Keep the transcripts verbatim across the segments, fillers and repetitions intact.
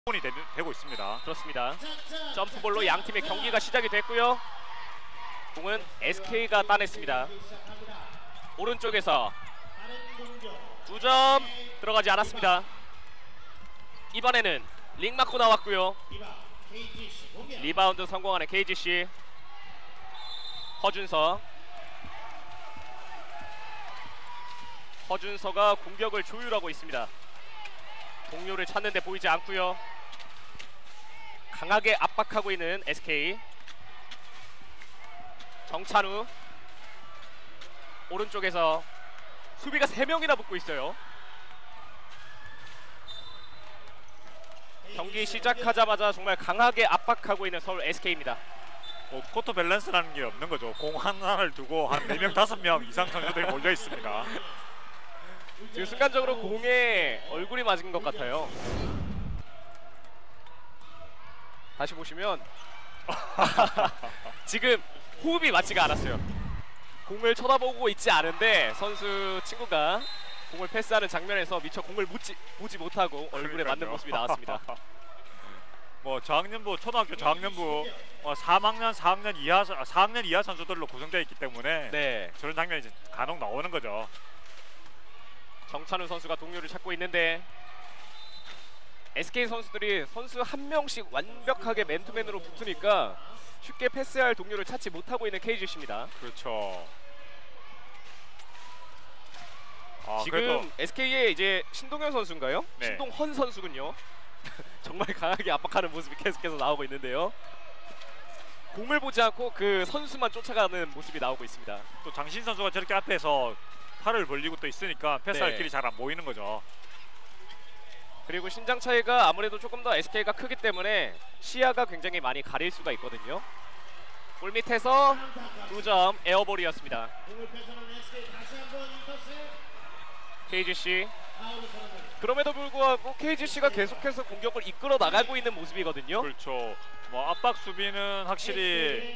이 되고 있습니다. 그렇습니다. 점프볼로 양 팀의 경기가 시작이 됐고요. 공은 에스케이가 따냈습니다. 오른쪽에서 두 점 들어가지 않았습니다. 이번에는 링 맞고 나왔고요. 리바운드 성공하는 케이지씨. 허준서. 허준서가 공격을 조율하고 있습니다. 동료를 찾는데 보이지 않고요. 강하게 압박하고 있는 에스케이. 정찬우. 오른쪽에서 수비가 세 명이나 붙고 있어요. 경기 시작하자마자 정말 강하게 압박하고 있는 서울 에스케이입니다. 뭐 코트 밸런스라는 게 없는 거죠. 공 하나를 두고 한 네 명, 다섯 명 이상 선수들이 몰려 있습니다. 지금 순간적으로 공에 얼굴이 맞은 것 같아요. 다시 보시면 지금 호흡이 맞지가 않았어요. 공을 쳐다보고 있지 않은데 선수 친구가 공을 패스하는 장면에서 미처 공을 묻지, 보지 못하고 얼굴에 맞는 모습이 나왔습니다. 뭐 저학년부, 초등학교 저학년부 어, 삼 학년, 사 학년 이하, 사 학년 이하 선수들로 구성되어 있기 때문에 네. 저런 장면이 이제 간혹 나오는 거죠. 정찬우 선수가 동료를 찾고 있는데 에스케이 선수들이 선수 한 명씩 완벽하게 맨투맨으로 붙으니까 쉽게 패스할 동료를 찾지 못하고 있는 케이지씨입니다. 그렇죠. 아, 지금 그래도 에스케이의 이제 신동현 선수인가요? 네. 신동헌 선수군요. 정말 강하게 압박하는 모습이 계속해서 나오고 있는데요. 공을 보지 않고 그 선수만 쫓아가는 모습이 나오고 있습니다. 또 장신 선수가 저렇게 앞에서 팔을 벌리고 또 있으니까 패스할 네. 길이 잘 안 보이는 거죠. 그리고 신장 차이가 아무래도 조금 더 에스케이가 크기 때문에 시야가 굉장히 많이 가릴 수가 있거든요. 골 밑에서 두 점 에어볼이었습니다. 케이지씨. 그럼에도 불구하고 케이지씨가 계속해서 공격을 이끌어 나가고 있는 모습이거든요. 그렇죠. 뭐 압박 수비는 확실히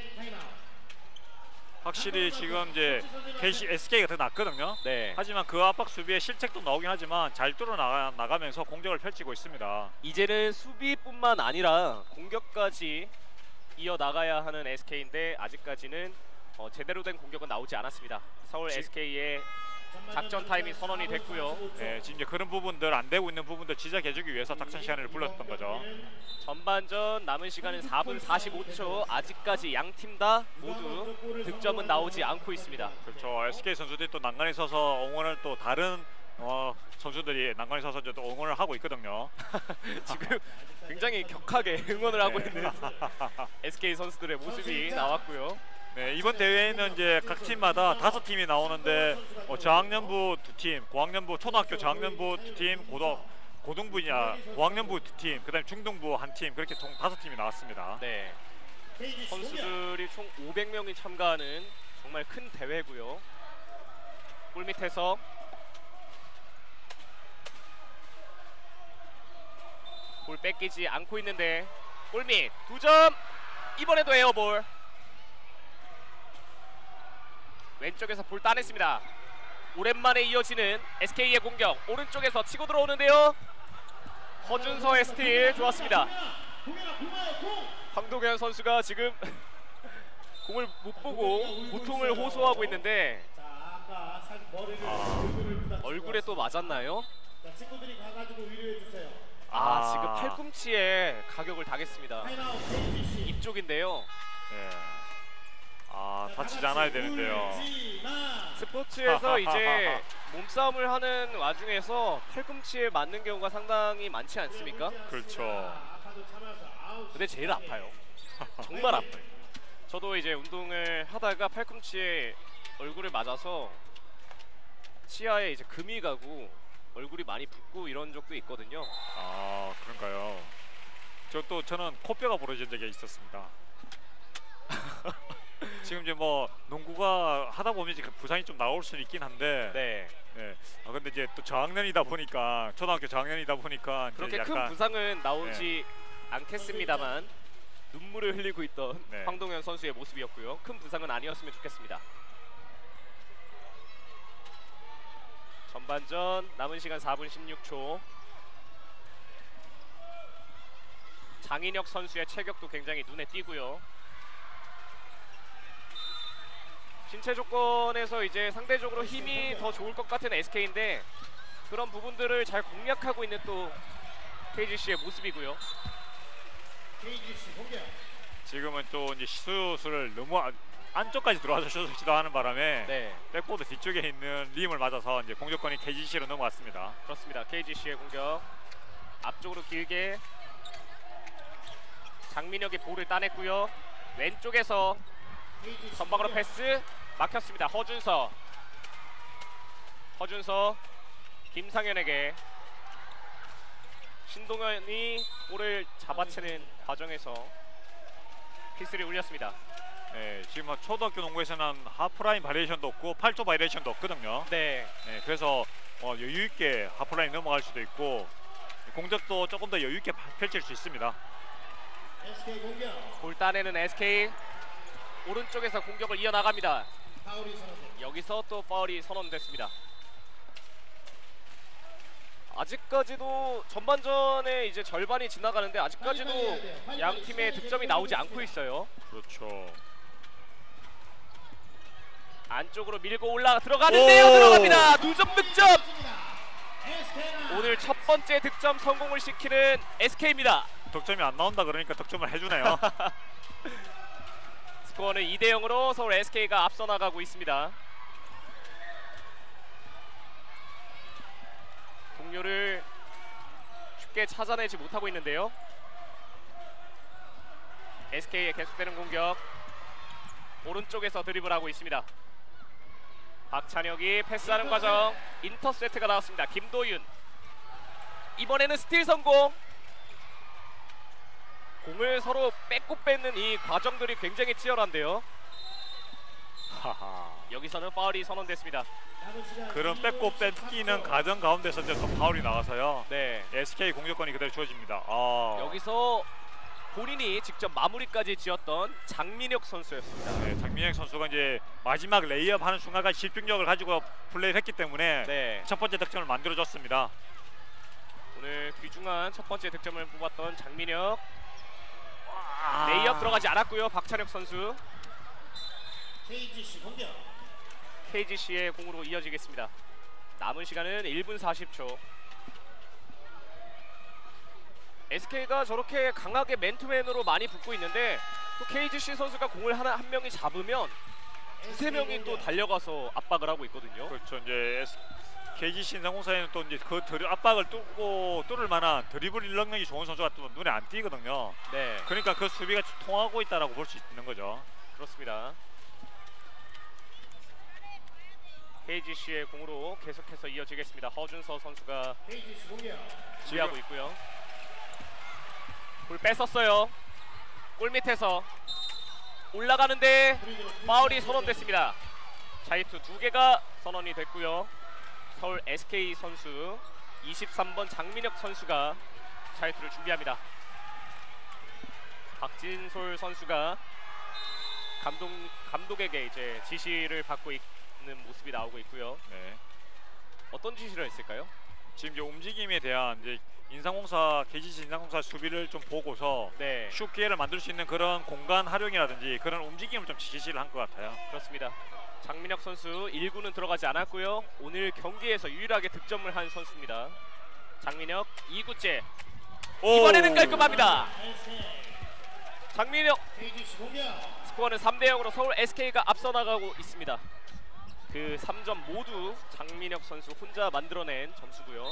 확실히 지금 이제 케이씨, 에스케이가 더 낫거든요. 네. 하지만 그 압박 수비의 실책도 나오긴 하지만 잘 뚫어 나가, 나가면서 공격을 펼치고 있습니다. 이제는 수비뿐만 아니라 공격까지 이어나가야 하는 에스케이인데 아직까지는 어, 제대로 된 공격은 나오지 않았습니다. 서울 지... 에스케이의 작전 타임이 선언이 됐고요. 네, 지금 이제 그런 부분들 안 되고 있는 부분들 지적해주기 위해서 작전 시간을 불렀던 거죠. 전반전 남은 시간은 사 분 사십오 초. 아직까지 양 팀 다 모두 득점은 나오지 않고 있습니다. 그렇죠. 에스케이 선수들이 또 난간에 서서 응원을 또 다른 어, 선수들이 난간에 서서 또 응원을 하고 있거든요. 지금 굉장히 격하게 응원을 하고 네. 있는 에스케이 선수들의 모습이 나왔고요. 네, 이번 대회에는 이제 각 팀마다 다섯 팀이 나오는데 어, 저학년부 두 팀, 고학년부, 초등학교 저학년부 두 팀, 고등 고등부냐 고학년부 두 팀, 그다음에 중등부 한 팀, 그렇게 총 다섯 팀이 나왔습니다. 네, 선수들이 총 오백 명이 참가하는 정말 큰 대회고요. 골 밑에서 볼 뺏기지 않고 있는데 골밑 두 점. 이번에도 에어볼. 왼쪽에서 볼 따냈습니다. 오랜만에 이어지는 에스케이의 공격. 오른쪽에서 치고 들어오는데요. 허준서의 스틸 좋았습니다. 황동현 선수가 지금 공을 못 보고 고통을 호소하고 있는데 아, 얼굴에 또 맞았나요? 아, 지금 팔꿈치에 가격을 당했습니다. 입 쪽인데요. 네. 아, 다치지 않아야 되는데요. 스포츠에서 이제 몸싸움을 하는 와중에서 팔꿈치에 맞는 경우가 상당히 많지 않습니까? 그렇죠. 근데 제일 아파요. 정말 아파요. 저도 이제 운동을 하다가 팔꿈치에 얼굴을 맞아서 치아에 이제 금이 가고 얼굴이 많이 붓고 이런 적도 있거든요. 아, 그런가요? 저 또 저는 코뼈가 부러진 적이 있었습니다. 지금 이제 뭐 농구가 하다 보면 이제 부상이 좀 나올 수는 있긴 한데, 네. 네. 아 근데 이제 또 저학년이다 보니까 초등학교 저학년이다 보니까 그렇게 약간, 큰 부상은 나오지 네. 않겠습니다만 눈물을 흘리고 있던 네. 황동현 선수의 모습이었고요. 큰 부상은 아니었으면 좋겠습니다. 전반전 남은 시간 사 분 십육 초. 장인혁 선수의 체격도 굉장히 눈에 띄고요. 신체 조건에서 이제 상대적으로 힘이 더 좋을 것 같은 에스케이인데 그런 부분들을 잘 공략하고 있는 또 케이지씨의 모습이고요. 지금은 또 이제 슛을 너무 안- 안쪽까지 들어와서 슛을 시도하는 바람에 네, 백보드 뒤쪽에 있는 림을 맞아서 이제 공격권이 케이지씨로 넘어왔습니다. 그렇습니다. 케이지씨의 공격 앞쪽으로 길게 장민혁이 볼을 따냈고요. 왼쪽에서 전방으로 패스 막혔습니다. 허준서 허준서 김상현에게 신동현이 볼을 잡아채는 과정에서 키스를 올렸습니다. 네, 지금 초등학교 농구에서는 하프라인 바리에이션도 없고 팔 조 바리에이션도 없거든요. 네, 네, 그래서 어, 여유 있게 하프라인 넘어갈 수도 있고 공격도 조금 더 여유 있게 펼칠 수 있습니다. 볼 따내는 에스케이 오른쪽에서 공격을 이어나갑니다. 여기서 또 파울이 선언됐습니다. 아직까지도 전반전에 이제 절반이 지나가는데 아직까지도 양 팀의 득점이 나오지 않고 있어요. 그렇죠. 안쪽으로 밀고 올라 들어가는데요. 오! 들어갑니다. 두 점 득점. 오늘 첫 번째 득점 성공을 시키는 에스케이입니다. 득점이 안 나온다 그러니까 득점을 해주네요. 스코어는 이 대 영으로 서울 에스케이가 앞서 나가고 있습니다. 동료를 쉽게 찾아내지 못하고 있는데요. 에스케이의 계속되는 공격 오른쪽에서 드리블하고 있습니다. 박찬혁이 패스하는 과정 인터셉트가 나왔습니다. 김도윤 이번에는 스틸 성공. 공을 서로 뺏고 뺏는 이 과정들이 굉장히 치열한데요. 하하. 여기서는 파울이 선언됐습니다. 그런 뺏고 뺏기는 과정 가운데서 이제 또 파울이 나와서요. 네, 에스케이 공격권이 그대로 주어집니다. 아. 여기서 본인이 직접 마무리까지 지었던 장민혁 선수였습니다. 네, 장민혁 선수가 이제 마지막 레이업 하는 순간까지 집중력을 가지고 플레이를 했기 때문에 네, 첫 번째 득점을 만들어줬습니다. 오늘 귀중한 첫 번째 득점을 뽑았던 장민혁. 아. 레이업 들어가지 않았고요. 박찬혁 선수. 케이지씨 공격. 케이지씨의 공으로 이어지겠습니다. 남은 시간은 일 분 사십 초. 에스케이가 저렇게 강하게 맨투맨으로 많이 붙고 있는데 또 케이지씨 선수가 공을 하나 한 명이 잡으면 두세 명이 또 달려가서 압박을 하고 있거든요. 그렇죠. 이제 에스, 케이지씨 인상공사에는 또 이제 그 드리, 압박을 뚫고 뚫을 만한 드리블 능력이 좋은 선수가 또 눈에 안 띄거든요. 네, 그러니까 그 수비가 통하고 있다라고 볼 수 있는 거죠. 그렇습니다. 케이지씨의 공으로 계속해서 이어지겠습니다. 허준서 선수가 케이지씨 공격. 지휘하고 있고요. 볼 뺏었어요. 골 밑에서 올라가는데 파울이 선언됐습니다. 자유투 두 개가 선언이 됐고요. 서울 에스케이 선수 이십삼 번 장민혁 선수가 자유투를 준비합니다. 박진솔 선수가 감독 감독에게 이제 지시를 받고 있는 모습이 나오고 있고요. 네. 어떤 지시를 했을까요? 지금 이제 움직임에 대한 이제 인상공사 케이지씨 인상공사 수비를 좀 보고서 네, 슛 기회를 만들 수 있는 그런 공간 활용이라든지 그런 움직임을 좀 지시를 한 것 같아요. 그렇습니다. 장민혁 선수 일 구는 들어가지 않았고요. 오늘 경기에서 유일하게 득점을 한 선수입니다. 장민혁 이 구째. 이번에는 깔끔합니다. 장민혁 케이지씨 공격. 스코어는 삼 대 영으로 서울 에스케이가 앞서 나가고 있습니다. 그 삼 점 모두 장민혁 선수 혼자 만들어낸 점수고요.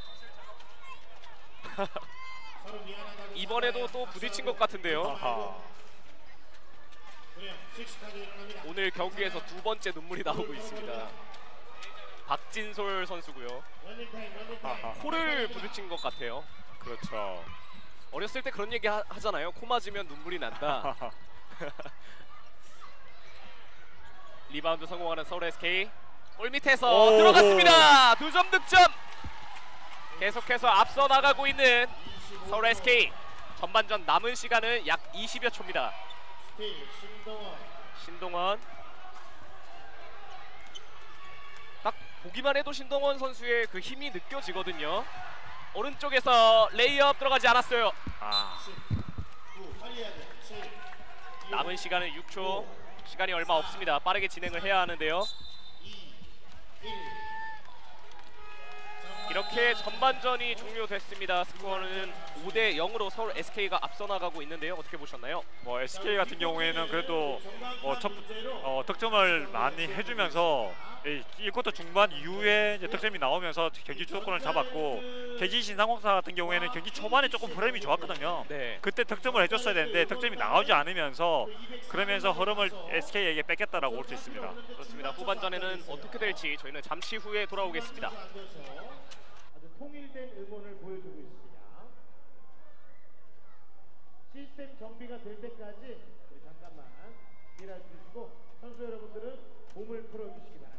서로 미안하다고 이번에도 또 부딪힌 것 같은데요. 아하. 그래, 씩씩하게 일어납니다. 오늘 경기에서 두 번째 눈물이 나오고 있습니다. 박진솔 선수고요. 런닝타임, 런닝타임. 아하. 코를 부딪힌 것 같아요. 그렇죠. 어렸을 때 그런 얘기 하, 하잖아요. 코 맞으면 눈물이 난다. 리바운드 성공하는 서울 에스케이. 골 밑에서 오. 들어갔습니다. 두 점 득점. 계속해서 앞서 나가고 있는 서울 에스케이. 전반전 남은 시간은 약 이십여 초입니다. 스틸, 신동원. 신동원. 딱 보기만 해도 신동원 선수의 그 힘이 느껴지거든요. 오른쪽에서 레이업 들어가지 않았어요. 아. 남은 시간은 육 초. 시간이 얼마 없습니다. 빠르게 진행을 해야 하는데요. 이렇게 전반전이 종료됐습니다. 스코어는 오 대 영으로 서울 에스케이가 앞서 나가고 있는데요. 어떻게 보셨나요? 뭐 에스케이 같은 경우에는 그래도 어, 첫, 어, 득점을 많이 해주면서 일 쿼터 중반 이후에 이제 득점이 나오면서 경기 주도권을 잡았고, 케이지 신상공사 같은 경우에는 경기 초반에 조금 흐름이 좋았거든요. 네. 그때 득점을 해줬어야 되는데 득점이 나오지 않으면서 그러면서 흐름을 에스케이에게 뺏겼다라고 볼 수 있습니다. 그렇습니다. 후반전에는 어떻게 될지 저희는 잠시 후에 돌아오겠습니다. 아주 통일된 응원을 보여주고 있습니다. 시스템 정비가 될 때까지 잠깐만 기다려주시고 선수 여러분들은 몸을 풀어주시기 바랍니다.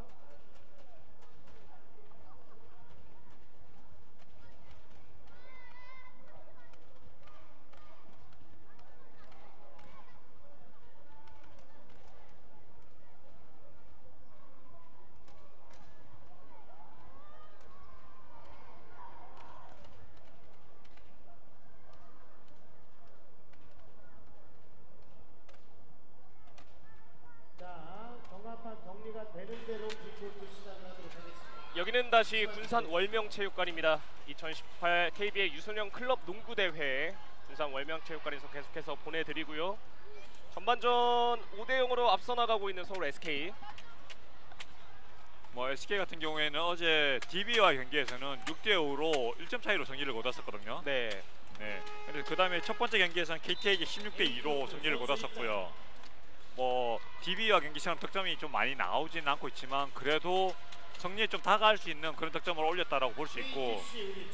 여기는 다시 군산 월명체육관입니다. 이천십팔 케이비엘 유소년 클럽 농구대회 군산 월명체육관에서 계속해서 보내드리고요. 전반전 오 대 영으로 앞서 나가고 있는 서울 에스케이. 뭐 에스케이 같은 경우에는 어제 디비와 경기에서는 육 대 오로 일 점 차이로 승리를 거뒀었거든요. 네. 네. 그래서 그 다음에 첫 번째 경기에서는 케이티에이게 십육 대 이로 승리를 거뒀었고요. 뭐 디비와 경기처럼 득점이 좀 많이 나오지는 않고 있지만 그래도 승리에 좀 다가갈 수 있는 그런 득점을 올렸다라고 볼 수 있고,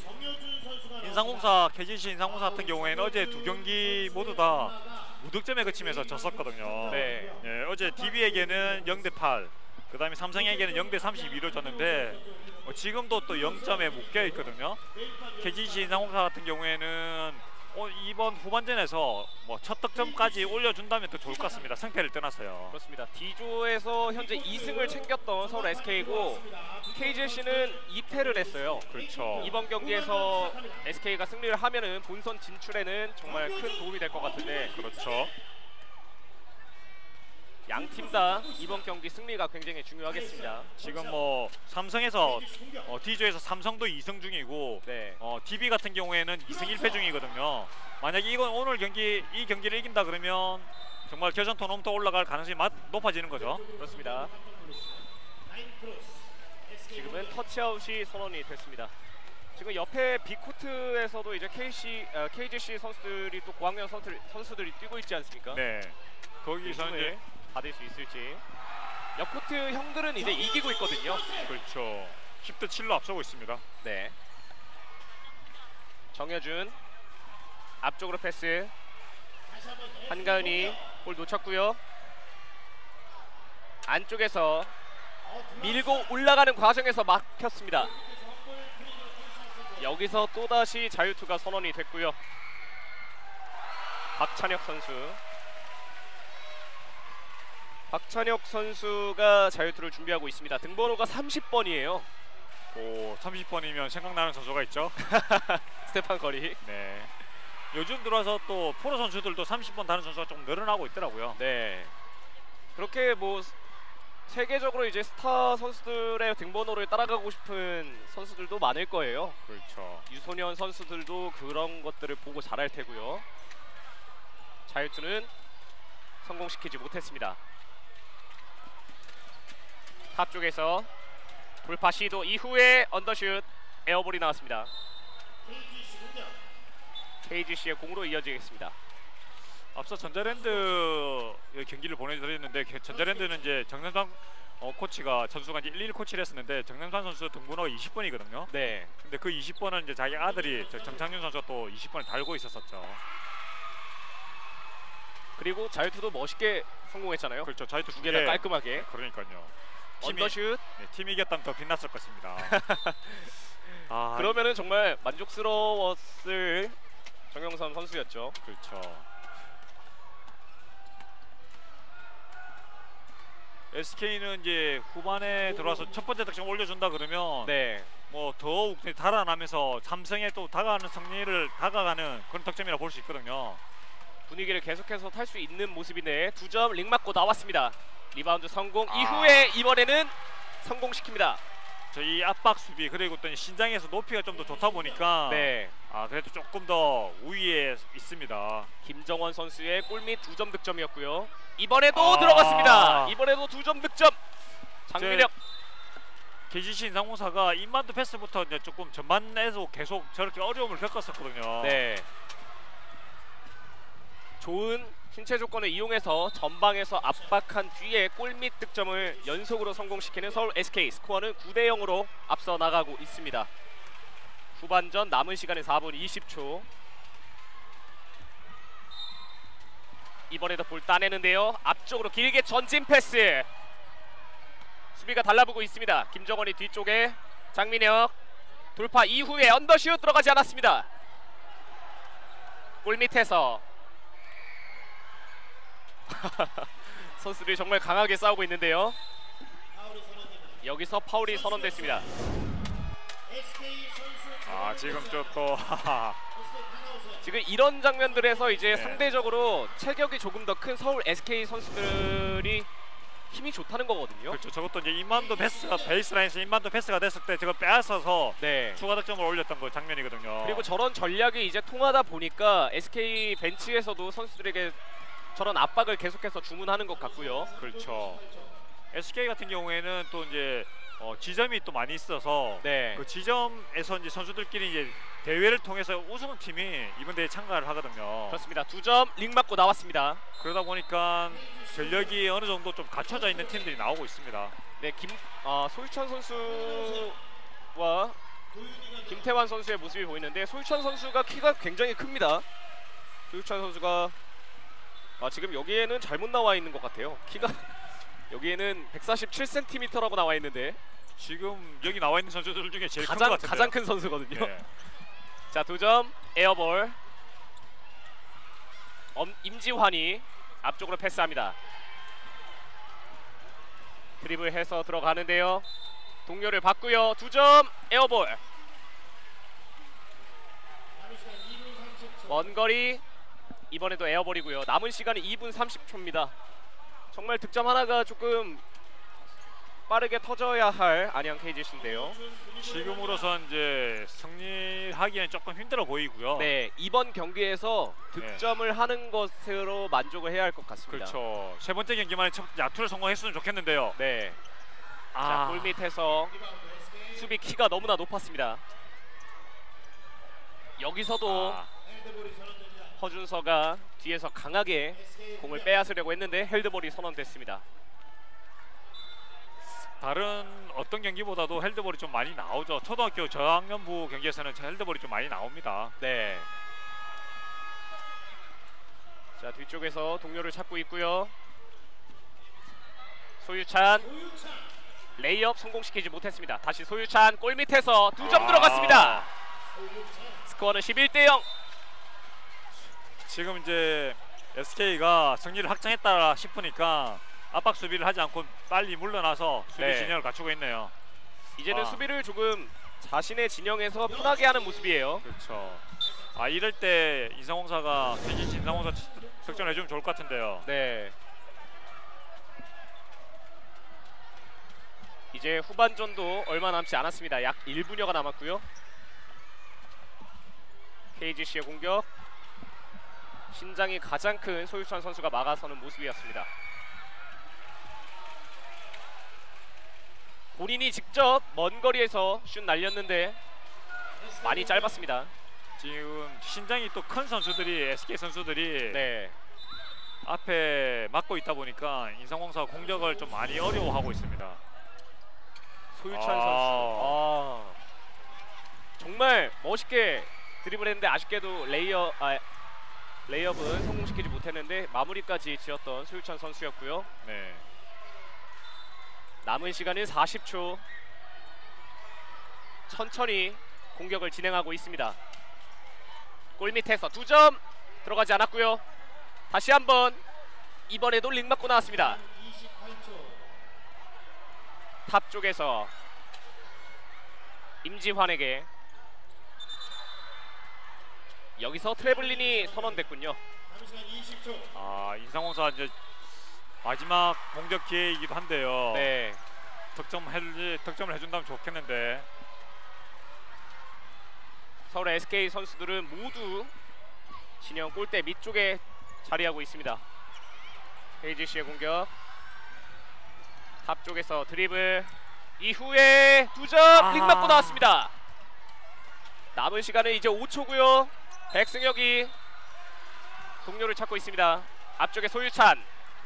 인상공사 케이지씨 인상공사 같은 경우에는 어제 두 경기 모두 다 무득점에 그치면서 졌었거든요. 네. 예, 어제 디비에게는 영 대 팔, 그 다음에 삼성에게는 영 대 삼십이로 졌는데 어, 지금도 또 영 점에 묶여 있거든요. 케이지씨 인상공사 같은 경우에는 어, 이번 후반전에서 뭐 첫 득점까지 올려준다면 더 좋을 것 같습니다. 승패를 떠났어요. 그렇습니다. D조에서 현재 이 승을 챙겼던 서울 에스케이고 케이지씨는 이 패를 했어요. 그렇죠. 이번 경기에서 에스케이가 승리를 하면은 본선 진출에는 정말 큰 도움이 될 것 같은데, 그렇죠. 양 팀 다 이번 경기 승리가 굉장히 중요하겠습니다. 지금 뭐 삼성에서 어, D조에서 삼성도 이 승 중이고, 네. 어, 디비 같은 경우에는 이 승 일 패 중이거든요. 만약에 이건 오늘 경기 이 경기를 이긴다 그러면 정말 결선 토너먼트 올라갈 가능성이 마, 높아지는 거죠. 그렇습니다. 지금은 터치아웃이 선언이 됐습니다. 지금 옆에 B코트에서도 이제 케이씨, 어, 케이지씨 선수들이 또 고학년 선수들, 선수들이 뛰고 있지 않습니까? 네. 거기서 이제 받을 수 있을지. 옆코트 형들은 이제 이기고 있거든요. 그렇죠. 십 대 칠로 앞서고 있습니다. 네. 정여준 앞쪽으로 패스. 한가은이 볼 놓쳤고요. 안쪽에서 밀고 올라가는 과정에서 막혔습니다. 여기서 또다시 자유투가 선언이 됐고요. 박찬혁 선수. 박찬혁 선수가 자유투를 준비하고 있습니다. 등번호가 삼십 번이에요. 오, 삼십 번이면 생각나는 선수가 있죠. 스테판 커리. 네. 요즘 들어서 또 프로 선수들도 삼십 번 다는 선수가 좀 늘어나고 있더라고요. 네. 그렇게 뭐 세계적으로 이제 스타 선수들의 등번호를 따라가고 싶은 선수들도 많을 거예요. 그렇죠. 유소년 선수들도 그런 것들을 보고 잘할 테고요. 자유투는 성공시키지 못했습니다. 탑 쪽에서 돌파 시도 이후에 언더슛 에어볼이 나왔습니다. 케이지씨의 공으로 이어지겠습니다. 앞서 전자랜드 경기를 보내드렸는데 전자랜드는 이제 정남산 어, 코치가 선수가 이제 일일 코치를 했었는데 정남산 선수 등번호가 이십 번이거든요. 네. 근데 그 이십 번은 이제 자기 아들이 정창윤 선수가 또 이십 번을 달고 있었었죠. 그리고 자유투도 멋있게 성공했잖아요. 그렇죠. 자유투 두 개를 깔끔하게. 그러니까요. 팀이, 언더슛. 네, 팀이 이겼다면 더 빛났을 것입니다. 아, 그러면은 정말 만족스러웠을 정영삼 선수였죠. 그렇죠. 에스케이는 이제 후반에 들어와서 첫 번째 득점 올려준다 그러면 네. 뭐 더욱 달아나면서 삼성에 또 다가가는 승리를 다가가는 그런 득점이라 볼 수 있거든요. 분위기를 계속해서 탈 수 있는 모습인데 두 점 링 맞고 나왔습니다. 리바운드 성공 아. 이후에 이번에는 성공시킵니다. 저희 압박 수비 그리고 또 신장에서 높이가 좀 더 좋다 보니까 네, 아 그래도 조금 더 우위에 있습니다. 김정원 선수의 골밑 두 점 득점이었고요. 이번에도 아. 들어갔습니다. 이번에도 두 점 득점. 장민혁. 케이지씨 인상공사가 인반도 패스부터 이제 조금 전반에서 계속 저렇게 어려움을 겪었었거든요. 네. 좋은 신체 조건을 이용해서 전방에서 압박한 뒤에 골밑 득점을 연속으로 성공시키는 서울 에스케이. 스코어는 구 대 영으로 앞서 나가고 있습니다. 후반전 남은 시간은 사 분 이십 초. 이번에도 볼 따내는데요. 앞쪽으로 길게 전진 패스. 수비가 달라붙고 있습니다. 김정원이 뒤쪽에 장민혁 돌파 이후에 언더슛 들어가지 않았습니다. 골밑에서 선수들이 정말 강하게 싸우고 있는데요. 여기서 파울이 선언됐습니다. 아 지금 좀또 지금 이런 장면들에서 이제 네. 상대적으로 체격이 조금 더 큰 서울 에스케이 선수들이 힘이 좋다는 거거든요. 그렇죠. 저것도 이제 인반도 패스가 베이스라인에서 인반도 패스가 됐을 때 저걸 빼앗아서 네. 추가 득점을 올렸던 그 장면이거든요. 그리고 저런 전략이 이제 통하다 보니까 에스케이 벤치에서도 선수들에게 저런 압박을 계속해서 주문하는 것 같고요. 그렇죠. 에스케이 같은 경우에는 또 이제 어, 지점이 또 많이 있어서 네. 그 지점에서 이제 선수들끼리 이제 대회를 통해서 우승팀이 이번 대회에 참가를 하거든요. 그렇습니다. 두 점 링 맞고 나왔습니다. 그러다 보니까 전력이 어느 정도 좀 갖춰져 있는 팀들이 나오고 있습니다. 네, 김 어, 소유찬 선수와 김태환 선수의 모습이 보이는데 소유찬 선수가 키가 굉장히 큽니다. 소유찬 선수가 아, 지금 여기에는 잘못 나와 있는 것 같아요. 키가 여기에는 백사십칠 센티미터라고 나와 있는데 지금 여기 나와 있는 선수들 중에 제일 큰 것 가장 같은데요. 가장 큰 선수거든요. 네. 자, 두 점 에어볼. 엄, 임지환이 앞쪽으로 패스합니다. 드리블해서 들어가는데요. 동료를 받고요. 두 점 에어볼. 먼 거리 이번에도 에어볼이고요. 남은 시간이 이 분 삼십 초입니다. 정말 득점 하나가 조금 빠르게 터져야 할 안양 케이지씨인데요. 지금으로선 이제 승리하기에는 조금 힘들어 보이고요. 네, 이번 경기에서 득점을 하는 것으로 만족을 해야 할 것 같습니다. 그렇죠. 세 번째 경기만에 첫 야투를 성공했으면 좋겠는데요. 네. 아, 자, 골밑에서 수비 키가 너무나 높았습니다. 여기서도 아, 허준서가 뒤에서 강하게 공을 빼앗으려고 했는데 헬드볼이 선언됐습니다. 다른 어떤 경기보다도 헬드볼이 좀 많이 나오죠. 초등학교 저학년부 경기에서는 헬드볼이 좀 많이 나옵니다. 네. 자, 뒤쪽에서 동료를 찾고 있고요. 소유찬 레이업 성공시키지 못했습니다. 다시 소유찬 골밑에서 두 점 아, 들어갔습니다. 스코어는 십일 대 영. 지금 이제 에스케이가 승리를 확정했다 싶으니까 압박 수비를 하지 않고 빨리 물러나서 수비 네. 진영을 갖추고 있네요. 이제는 아. 수비를 조금 자신의 진영에서 편하게 하는 모습이에요. 그렇죠. 아 이럴 때 인상공사가 케이지씨 인상공사 득점을 해주면 좋을 것 같은데요. 네. 이제 후반전도 얼마 남지 않았습니다. 약 일 분여가 남았고요. 케이지씨의 공격. 신장이 가장 큰 소유찬 선수가 막아서는 모습이었습니다. 본인이 직접 먼 거리에서 슛 날렸는데 많이 짧았습니다. 지금 신장이 또 큰 선수들이 에스케이 선수들이 네. 앞에 막고 있다 보니까 인상공사가 공격을 좀 많이 어려워하고 있습니다. 소유찬 아. 선수. 아. 정말 멋있게 드리블했는데 아쉽게도 레이어 아, 레이업은 성공시키지 못했는데 마무리까지 지었던 소유찬 선수였고요. 네. 남은 시간은 사십 초. 천천히 공격을 진행하고 있습니다. 골밑에서 두 점 들어가지 않았고요. 다시 한번 이번에도 링 맞고 나왔습니다. 탑 쪽에서 임지환에게 여기서 트래블린이 선언됐군요. 아 인상공사 이제 마지막 공격 기회이기도 한데요. 네. 득점 해 득점을 해준다면 좋겠는데. 서울 에스케이 선수들은 모두 진영 골대 밑쪽에 자리하고 있습니다. 케이지씨의 공격. 탑 쪽에서 드리블 이후에 두 점 아. 링 맞고 나왔습니다. 남은 시간은 이제 오 초고요. 백승혁이 동료를 찾고 있습니다. 앞쪽에 소유찬.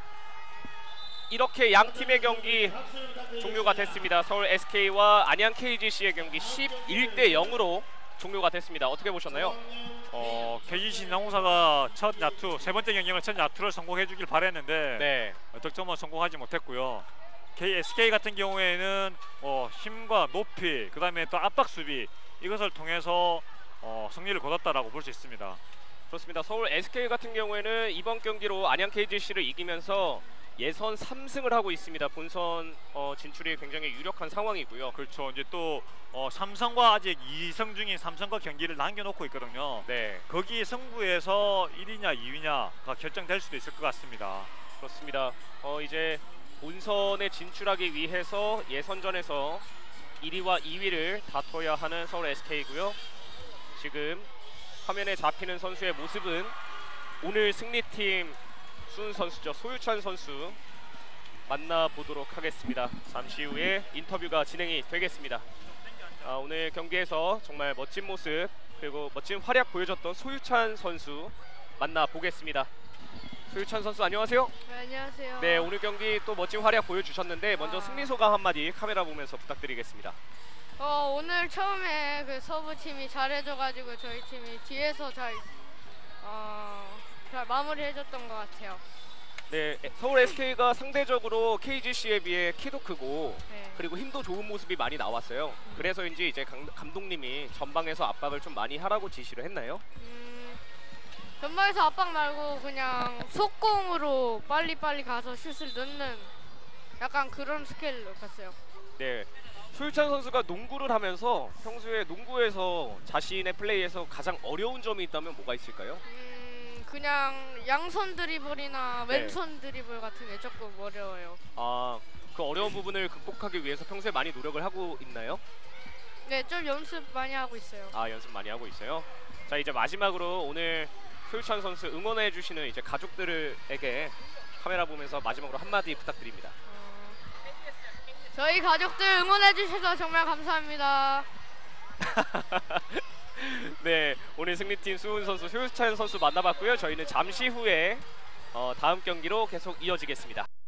이렇게 양 팀의 경기 종료가 됐습니다. 서울 에스케이와 안양 케이지씨의 경기 십일 대 영으로 종료가 됐습니다. 어떻게 보셨나요? 어 케이지씨 인상공사가 첫 야투 세 번째 경기를 첫 야투를 성공해주길 바랬는데 네. 어, 득점은 성공하지 못했고요. 에스케이 같은 경우에는 어, 힘과 높이 그다음에 또 압박 수비 이것을 통해서 어, 승리를 거뒀다라고 볼 수 있습니다. 그렇습니다. 서울 에스케이 같은 경우에는 이번 경기로 안양 케이지씨를 이기면서 예선 삼 승을 하고 있습니다. 본선 어, 진출이 굉장히 유력한 상황이고요. 그렇죠. 이제 또 어, 삼성과 아직 이 승 중인 삼성과 경기를 남겨놓고 있거든요. 네, 거기 승부에서 일 위냐 이 위냐가 결정될 수도 있을 것 같습니다. 그렇습니다. 어, 이제 본선에 진출하기 위해서 예선전에서 일 위와 이 위를 다퉈야 하는 서울 에스케이고요. 지금 화면에 잡히는 선수의 모습은 오늘 승리팀 순 선수죠. 소유찬 선수 만나보도록 하겠습니다. 잠시 후에 인터뷰가 진행이 되겠습니다. 아, 오늘 경기에서 정말 멋진 모습 그리고 멋진 활약 보여줬던 소유찬 선수 만나보겠습니다. 소유찬 선수 안녕하세요. 네, 안녕하세요. 네, 오늘 경기 또 멋진 활약 보여주셨는데 먼저 아. 승리 소감 한마디 카메라 보면서 부탁드리겠습니다. 어, 오늘 처음에 그 서브 팀이 잘해줘가지고 저희 팀이 뒤에서 잘, 어, 잘 마무리해줬던 것 같아요. 네, 에- 서울 에스케이가 상대적으로 케이지씨에 비해 키도 크고 네. 그리고 힘도 좋은 모습이 많이 나왔어요. 그래서인지 이제 강, 감독님이 전방에서 압박을 좀 많이 하라고 지시를 했나요? 음, 전방에서 압박 말고 그냥 속공으로 빨리빨리 가서 슛을 넣는 약간 그런 스케일로 갔어요. 네, 소유찬 선수가 농구를 하면서 평소에 농구에서 자신의 플레이에서 가장 어려운 점이 있다면 뭐가 있을까요? 음, 그냥 양손 드리블이나 네. 왼손 드리블 같은 게 조금 어려워요. 아, 그 어려운 부분을 극복하기 위해서 평소에 많이 노력을 하고 있나요? 네, 좀 연습 많이 하고 있어요. 아, 연습 많이 하고 있어요. 자, 이제 마지막으로 오늘 소유찬 선수 응원해 주시는 이제 가족들에게 카메라 보면서 마지막으로 한마디 부탁드립니다. 어, 저희 가족들 응원해주셔서 정말 감사합니다. 네, 오늘 승리팀 수훈 선수, 소유찬 선수 만나봤고요. 저희는 잠시 후에 어, 다음 경기로 계속 이어지겠습니다.